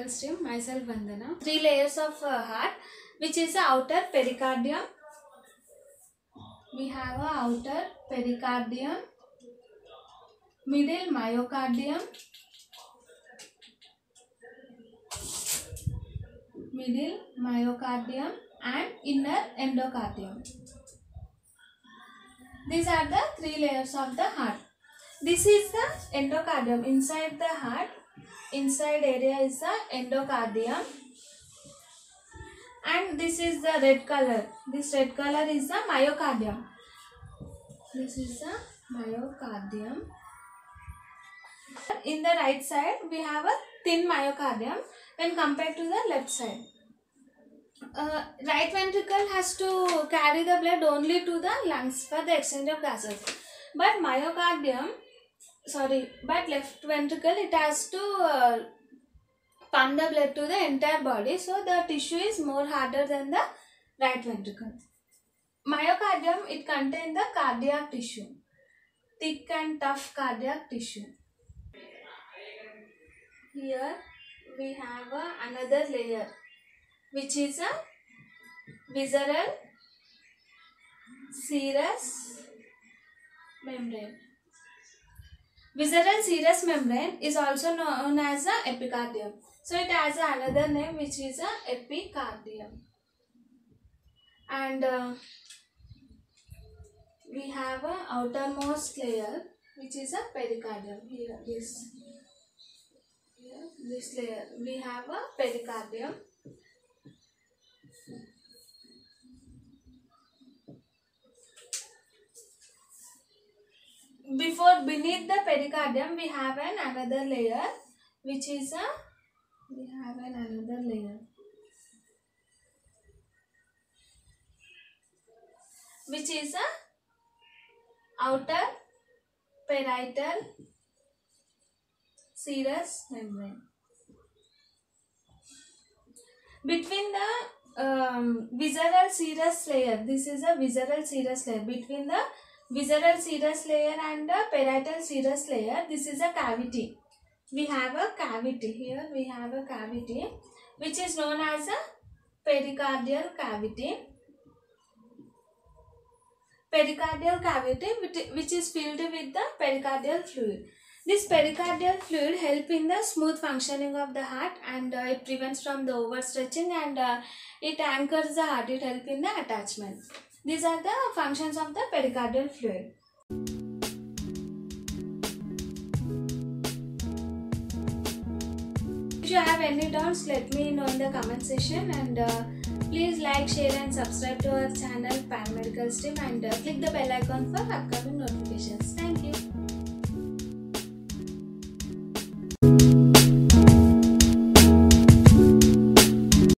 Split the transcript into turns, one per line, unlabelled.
Paramedical Stream. Myself Vandana. 3 layers of heart, which is the outer pericardium. We have a outer pericardium, middle myocardium, and inner endocardium. These are the 3 layers of the heart. This is the endocardium. Inside the heart, inside area is the endocardium, and this is the red color. This red color is the myocardium. This is the myocardium. In the right side, we have a thin myocardium when compared to the left side. Right ventricle has to carry the blood only to the lungs for the exchange of gases. But left ventricle, it has to pump the blood to the entire body. So the tissue is more harder than the right ventricle. Myocardium, it contains the cardiac tissue, thick and tough cardiac tissue. Here we have another layer, which is a visceral serous membrane. Visceral serous membrane is also known as the epicardium. So it has another name, which is a epicardium. And we have a outermost layer, which is a pericardium. Here, this layer, we have a pericardium. Beneath the pericardium, we have another layer, which is a outer parietal serous membrane. Between the visceral serous layer, this is a visceral serous layer. Between the visceral serous layer and the parietal serous layer, this is a cavity. We have a cavity. Here we have a cavity, which is known as a pericardial cavity. Pericardial cavity, which is filled with the pericardial fluid. This pericardial fluid helps in the smooth functioning of the heart, and it prevents from the overstretching, and it anchors the heart. It helps in the attachment. These are the functions of the pericardial fluid. If you have any doubts, let me know in the comment section, and please like, share and subscribe to our channel Paramedical Stream, and click the bell icon for upcoming notifications.